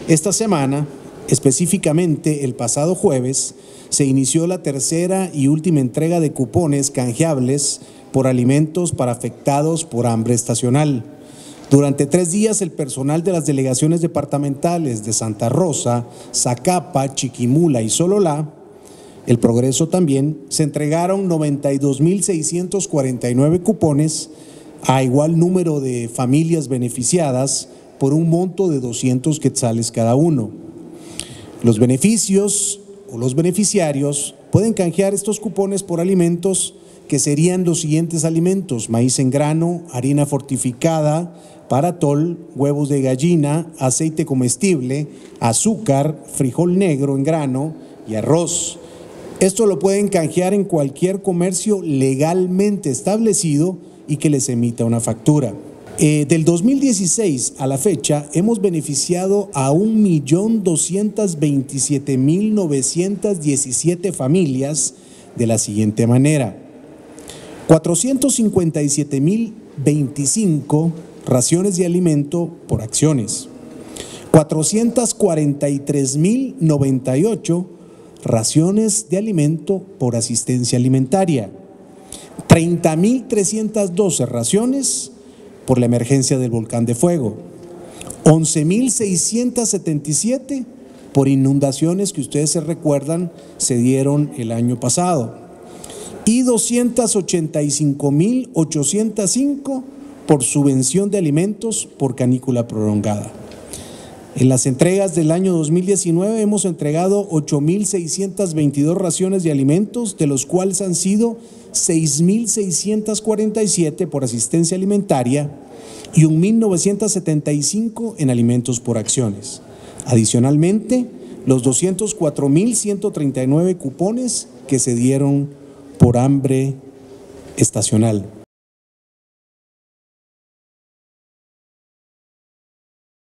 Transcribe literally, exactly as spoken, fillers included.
Esta semana, específicamente el pasado jueves, se inició la tercera y última entrega de cupones canjeables por alimentos para afectados por hambre estacional. Durante tres días, el personal de las delegaciones departamentales de Santa Rosa, Zacapa, Chiquimula y Sololá, El Progreso también, se entregaron noventa y dos mil seiscientos cuarenta y nueve cupones a igual número de familias beneficiadas por un monto de doscientos quetzales cada uno. Los beneficios o los beneficiarios pueden canjear estos cupones por alimentos que serían los siguientes alimentos: maíz en grano, harina fortificada, paratol, huevos de gallina, aceite comestible, azúcar, frijol negro en grano y arroz. Esto lo pueden canjear en cualquier comercio legalmente establecido y que les emita una factura. Eh, del dos mil dieciséis a la fecha hemos beneficiado a un millón doscientos veintisiete mil novecientos diecisiete familias de la siguiente manera: cuatrocientos cincuenta y siete mil veinticinco raciones de alimento por acciones, cuatrocientos cuarenta y tres mil noventa y ocho raciones de alimento por asistencia alimentaria, treinta mil trescientos doce raciones por la emergencia del volcán de fuego, once mil seiscientos setenta y siete por inundaciones que ustedes se recuerdan se dieron el año pasado, y doscientos ochenta y cinco mil ochocientos cinco por subvención de alimentos por canícula prolongada. En las entregas del año dos mil diecinueve hemos entregado ocho mil seiscientos veintidós raciones de alimentos, de los cuales han sido seis mil seiscientos cuarenta y siete por asistencia alimentaria y mil novecientos setenta y cinco en alimentos por acciones. Adicionalmente, los doscientos cuatro mil ciento treinta y nueve cupones que se dieron por hambre estacional.